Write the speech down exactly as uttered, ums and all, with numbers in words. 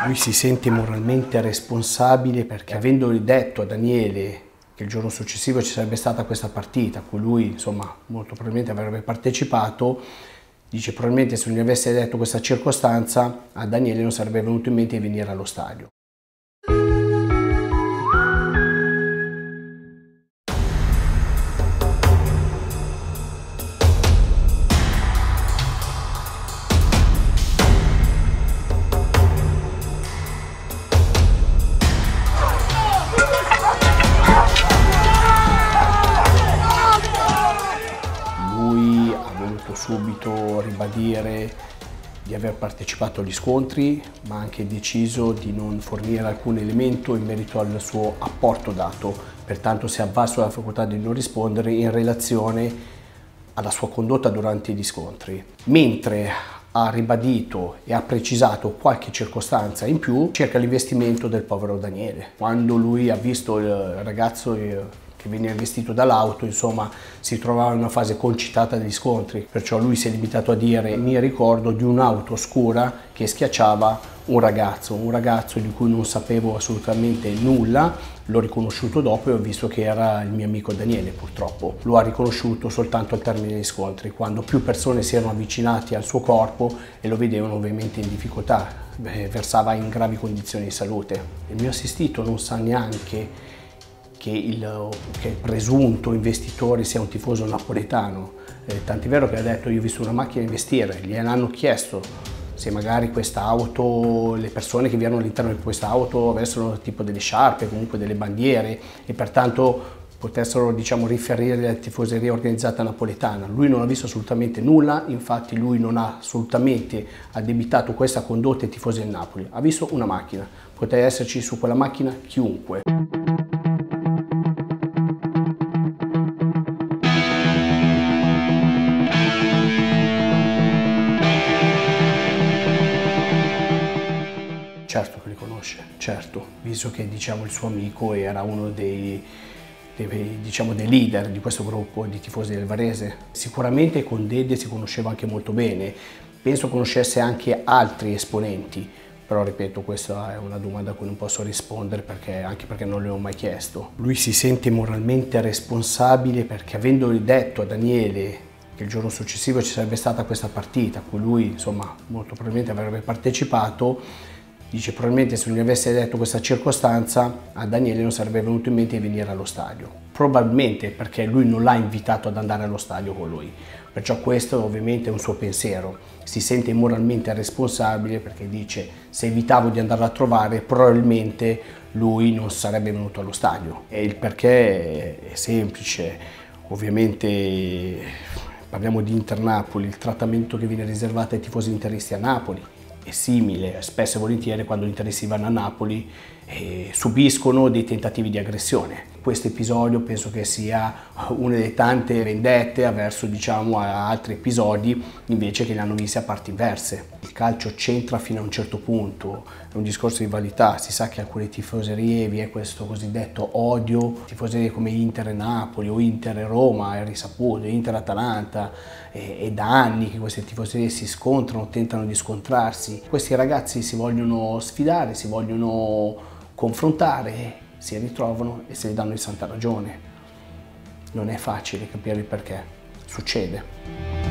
Lui si sente moralmente responsabile perché, avendo detto a Daniele che il giorno successivo ci sarebbe stata questa partita a cui lui, insomma, molto probabilmente avrebbe partecipato, dice probabilmente se non gli avesse detto questa circostanza a Daniele non sarebbe venuto in mente di venire allo stadio. Lui ha voluto subito ribadire di aver partecipato agli scontri, ma ha anche deciso di non fornire alcun elemento in merito al suo apporto dato, pertanto si è avvalso della facoltà di non rispondere in relazione alla sua condotta durante gli scontri. Mentre ha ribadito e ha precisato qualche circostanza in più circa l'investimento del povero Daniele. Quando lui ha visto il ragazzo che veniva investito dall'auto, insomma, si trovava in una fase concitata degli scontri, perciò lui si è limitato a dire: mi ricordo di un'auto oscura che schiacciava un ragazzo, un ragazzo di cui non sapevo assolutamente nulla, l'ho riconosciuto dopo e ho visto che era il mio amico Daniele. Purtroppo lo ha riconosciuto soltanto al termine degli scontri, quando più persone si erano avvicinate al suo corpo e lo vedevano ovviamente in difficoltà, beh, versava in gravi condizioni di salute. Il mio assistito non sa neanche che il, che il presunto investitore sia un tifoso napoletano, eh, tant'è vero che ha detto: io ho visto una macchina investire, gliel'hanno chiesto se magari questa auto, le persone che vi erano all'interno di questa auto avessero tipo delle sciarpe, comunque delle bandiere, e pertanto potessero, diciamo, riferire alla tifoseria organizzata napoletana. Lui non ha visto assolutamente nulla, infatti lui non ha assolutamente addebitato questa condotta ai tifosi del Napoli, ha visto una macchina, poteva esserci su quella macchina chiunque. Certo che li conosce, certo, visto che, diciamo, il suo amico era uno dei, dei, diciamo, dei leader di questo gruppo di tifosi del Varese. Sicuramente con Dede si conosceva anche molto bene, penso conoscesse anche altri esponenti, però ripeto, questa è una domanda a cui non posso rispondere, perché, anche perché non le ho mai chiesto. Lui si sente moralmente responsabile perché, avendo detto a Daniele che il giorno successivo ci sarebbe stata questa partita a cui lui, insomma, molto probabilmente avrebbe partecipato, dice probabilmente se non gli avesse detto questa circostanza a Daniele non sarebbe venuto in mente di venire allo stadio. Probabilmente perché lui non l'ha invitato ad andare allo stadio con lui. Perciò questo ovviamente è un suo pensiero. Si sente moralmente responsabile perché dice: se evitavo di andarlo a trovare probabilmente lui non sarebbe venuto allo stadio. E il perché è semplice. Ovviamente parliamo di Inter Napoli, il trattamento che viene riservato ai tifosi interisti a Napoli è simile. Spesso e volentieri quando gli interisti vanno a Napoli eh, subiscono dei tentativi di aggressione. Questo episodio penso che sia una delle tante vendette verso, diciamo, altri episodi invece che li hanno visti a parti inverse. Il calcio c'entra fino a un certo punto, è un discorso di rivalità. Si sa che alcune tifoserie vi è questo cosiddetto odio, tifoserie come Inter e Napoli o Inter e Roma, è risaputo, Inter e Atalanta, è, è da anni che queste tifoserie si scontrano, tentano di scontrarsi. Questi ragazzi si vogliono sfidare, si vogliono confrontare, si ritrovano e se ne danno di santa ragione. Non è facile capire il perché, succede.